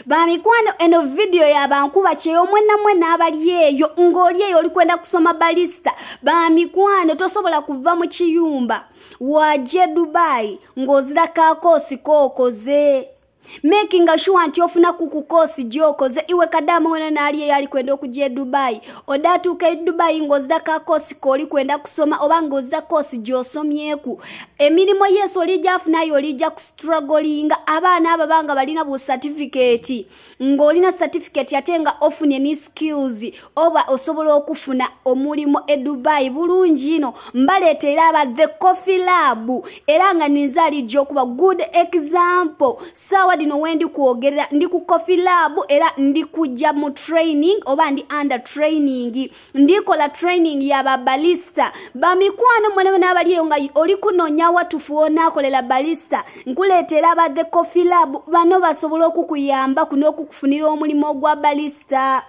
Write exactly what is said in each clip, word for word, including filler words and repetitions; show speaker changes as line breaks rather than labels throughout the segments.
Bamikwano eno video ya bankuba cheyo mwena mwena abali eyo ngoli eyo oli kwenda kusoma barista. Bamikwano tosobola kuva mu kiyumba waje Dubai ngozira ka kosi kokoze. Making sure nti ofuna kukukosi jokoze iwe kadamu wena nali yali kwenda okuje Dubai. Odatu ke Dubai ngozira ka kosi koli kwenda kusoma oba ngozira kosi josomyeku. Emirimo yeso lija afuna yo lija strugglinga abana ababanga balina bu certificate. Ngolina certificate yatenga ofunye ni skills oba osobola okufuna omulimo e Dubai bulungi ino mbalete aba the coffee lab era nga ninzali jokuba good example. Sawa dino wendi kuogerera ndi ku coffee lab era ndi kujja mu training oba ndi under training ndikola training ya barista. Bamikwano mwene nabali eyo nga oli kunonya watufuona akolela barista nkuletera aba the coffee lab bano basobola okukuyamba kuno okufunira omulimo gwa barista.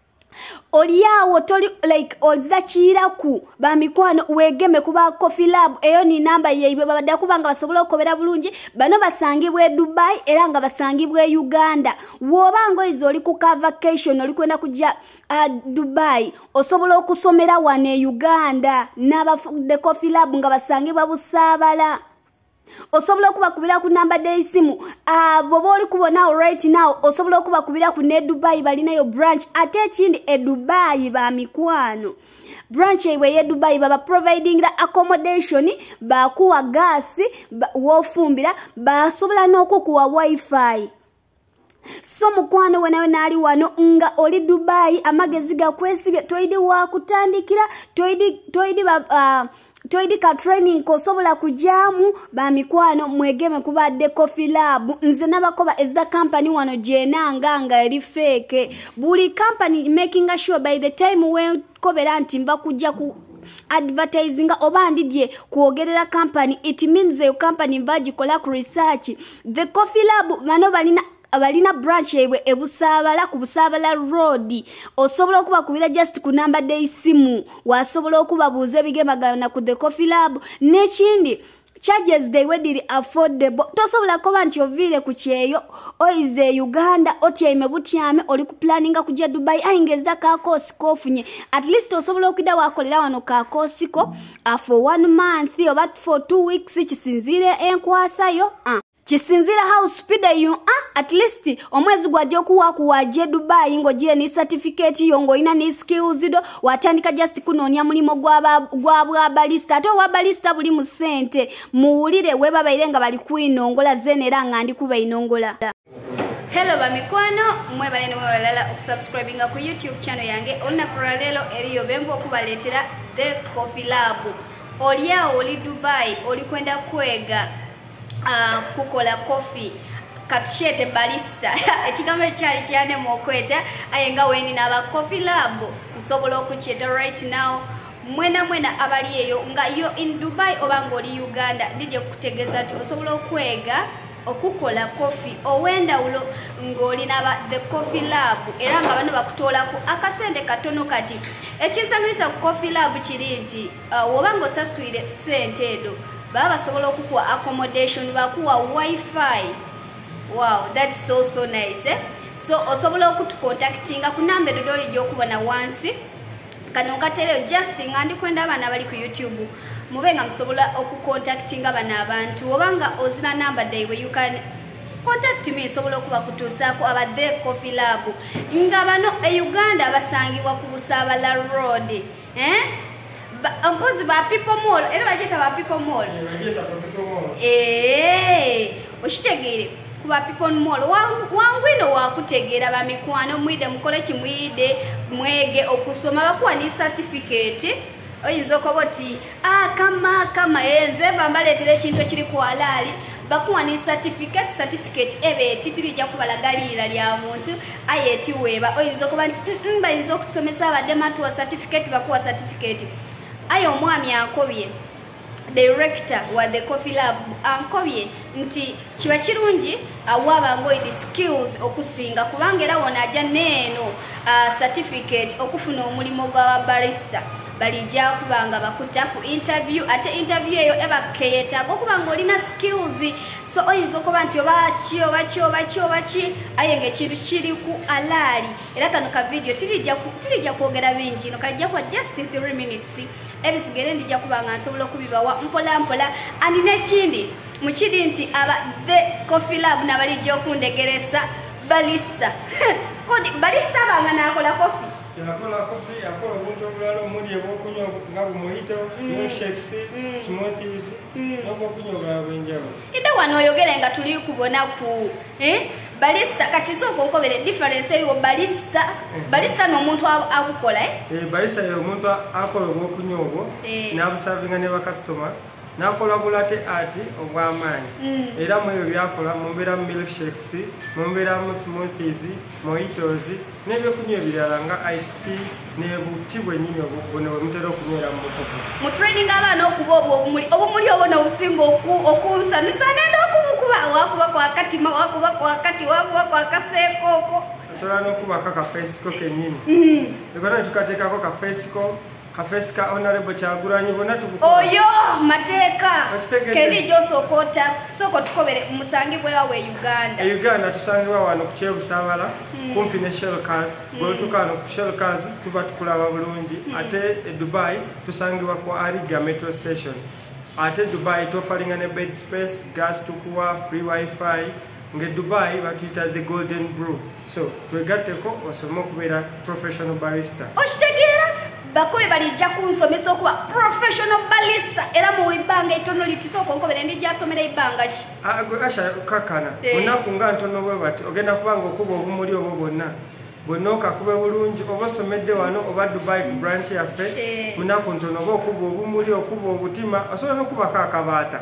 Oliyawo toli like olza chiraku bamikwano wegeme kuba coffee lab eyo ni namba yeibwe babadde kubanga basobola okobera bulungi bano basangibwe Dubai era nga basangibwe Uganda. Wobango izo oli ku vacation oli kwenda kujja uh, Dubai osobola okusomera wane Uganda naba the coffee lab nga basangibwa Busabala. Osobola kuba kubira ku number de isimu ah uh, bobo oli kubona right now osobola kuba kubira ku ne Dubai balina yo branch ate chindi e Dubai ba mikwano branch ewe ye Dubai baba providing the accommodation ba kuwa gas ba, wofumbira ba sobola noko kuwa wifi. So mukwano wena wena ali wano nga oli Dubai amagezi ga kwesibye toidi wa kutandikira toidi toidi ba uh, toidi ka training kosobola kujamu ba mikwano mwegeme kubadde coffee lab nze nabakoba eza company wano jena nganga eri fake buli company making sure by the time we kobera nti mba kujja ku advertising oba ndidye kuogerera company it means your company mbaji kola ku research. The coffee lab mano balina abalina branch yewe ebusabala ku Busabala road osobola okuba kubira just ku number de isimu wasobola okuba buze bigemagana ku the coffee lab nechindi charges they were did affordable tosobola kuba nti ovile ku kyeyo oize Uganda otyaime butyame oli ku planninga kujja Dubai ayingeza ka kosi kofunye at least osobola okida wakolera wano ka kosi ko uh, for one month or but for two weeks kisinzire enkwasa yo uh. Chisinzira how speed you ah at least omwezi gwaje kuwa kuwaje Dubai ngojire ni certificate yongo ina ni skills do watandika just kunonya mulimo gwa gwa barista ato wa barista buli mu sente muulire we baba irenga bali kuinongola zenera ngandi kuba inongola. Hello bamikwano mwe balene mwe balala okusubscribinga ku YouTube channel yange olina kuralelo eriyo bembo okubaletera the coffee lab olia oli Dubai oli kwenda kwega Uh, kukola coffee katuchete barista ekigame kyali kyane mokweta ayenga weni naba coffee lab nsobola okucheta right now mwena mwena abali eyo nga yo in Dubai obango oli Uganda ndije kutegeza tu osobola okwega okukola coffee owenda ulo ngoli naba the coffee lab era nga bano bakutola ku akasente katono kati ekisanyisa ku coffee lab kiringi uh, obango saswire sente edo baba sobola okukuwa accommodation bakuwa wifi. Wow, that's so so nice eh? So osobola okutucontactinga ku number dodoli gyokubona once kano katero just ngandi kwenda abana bali ku YouTube mubenga msobola okucontactinga bana abantu obanga ozina number daiwe you can contact me sobola okuba kutusako aba the coffee lab nga bano e Uganda basangibwa ku Busabala road eh Ampozi ba people mall era bajeta ba people mall bajeta ba people mall eh oshitegere kuba people mall wangwino wakutegera ba mikwano mwide mukole kimwide mwege okusoma bakuwa ni certificate oyinzo koboti ah kama kama enze bambaletire kintu ekiri ku halali bakuwa ni certificate certificate ebe titiri ja kubalagalira lya muntu ayeti weba oyinzo koba nti mba inzo kusomesa abadde matu wa certificate bakuwa certificate ayo mwami ankobye director wa the coffee lab ankobye nti kiba kirungi awaba ngo idi skills okusinga kubanga era wona aja neno uh, certificate okufuna omulimo gwa barista balijja kubanga bakuta ku interview ate interview eyo eba keyetaga okubanga olina skills so oyinza okuba nti oba ki oba ki oba ki oba ki aye ng'ekintu kiri ku alaali era kano ka video tirijja kwogera bingi no kajja kwa just three minutes ebisigere ndijja kubanga nsobola okubibawa mpola mpola andi n'ekindi mukiri nti aba the coffee lab nabalijja okundegeresa Barista kodi Barista banga nakola coffee
yakola coffee yakola obuntu obulala omuli ebwokunywa nga mojito milkshakes smoothies n'obwokunywa obulala bw'enjawulo
ide wano oyogere nga tuli kubona ku eh Barista kati soko nkobere difference eriwo Barista Barista n'omuntu abukola
eh Barista ye omuntu akola obwokunywa obwo n'abusavinga ne ba customer nakola bulate ati obw'amaanyi era mu ebyo byakola mumbera milkshakes mumbera smoothies mojitos n'ebyokunywa ebirala nga iced tea n'ebuti bwennyini obubone bwe mutera okunywera mu mukopo
mu training abaana okuba obwo obumuli obumuli obwo n'obusinga okunsanisa nenda okubukuba wakuba kwa katima wakuba kwa kati wakuba kwa kaseekooko
osobola n'okubako akafeesiko kennyini ekona tukateekako kafeesiko Kafeska honorable Kyagulanyi bonna tubukola
oyo mateeka kedi josokota soko tukobere musangibwe wawe Uganda
e Uganda tusangibwa wano ku Kyebusabala kumpi ne Shell Cars golutukano ku Shell Cars tuba tukulaba bulungi ate e Dubai tusangibwa ku Ariga metro station ate Dubai tofalinga ne bed space gas tukuwa free wifi nge Dubai batuyita the golden brew so twegatteko osoma okubeera professional barista
okitegeera bakobe balijja kunsomesa okuba professional barista era mu ibanga itono litisoko nkobere ndijja asomera ibanga ki
asha kakana munaku nga ntono bwe bati ogenda kubanga okuba obumuli obwo bwonna bwonna okakube bulungi oba osomedde wano oba Dubai ku branch yaffe munaku ntono oba okuba obumuli okuba obutima osobola n'okubako akabaata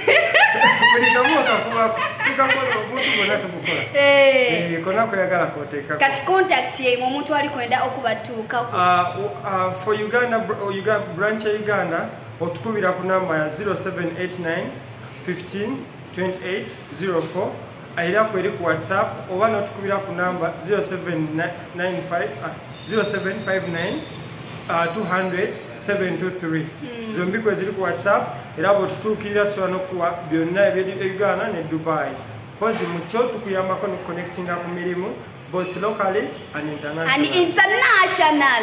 buli kamu okakuba tukakola obuntu bwonna tubukola kona kuyagala koteekako
kati contact ye omuntu ali kwenda okubatuukako
for Uganda branch ya Uganda otukubira ku namba ya zero seven eight nine fifteen twenty-eight zero four aira kweri ku WhatsApp oba notukubira ku namba zero seven nine five zero seven five nine two hundred seven two three zombi kwe ziri ku WhatsApp era bo tutukirira tusobola n'okuwa byonna ebya Uganda ne Dubai kozi mucho tukuyambako no connecting ku mirimu both locally and international
and international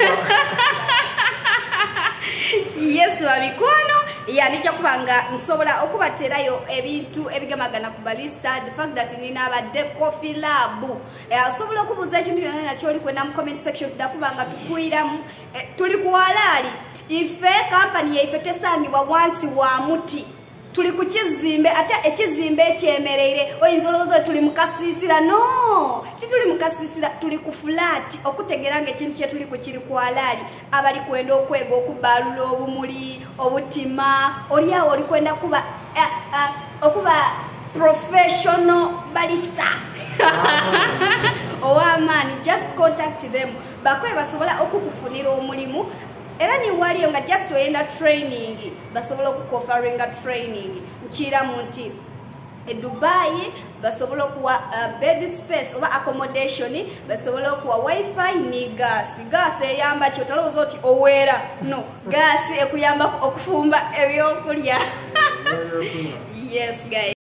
yes wabikono yanija kubanga nsobola okubaterayo ebintu ebigamagana ku Barista the fact that nina abadde coffee lab asobola okubuza ekintu byonna nakyo oli kwenda mu comment section tudakubanga tukwiramu tuli ku halali ife company yaife tesangibwa wansi wa muti tuli ku kizimbe ate ekizimbe ekyemereire oyinzolozo tuli mukasisira no tituli mukasisira tuli ku flat okutegeranga ekintu kye tuli ku kiri ku halali abali kwenda okwega okubalula obumuli obutima oli awo oli kwenda kuba uh, uh, okuba professional barista oh man just contact them bakwe basobola okukufunira omulimu era ni waliyo nga just oyenda training basobola okukofaringa training nchira munti e Dubai basobola kuwa uh, bed space oba accommodation basobola kuwa wifi ni gas gas eyamba kyotalozo oti owera no gas ekuyamba okufumba ebyokulya yes guys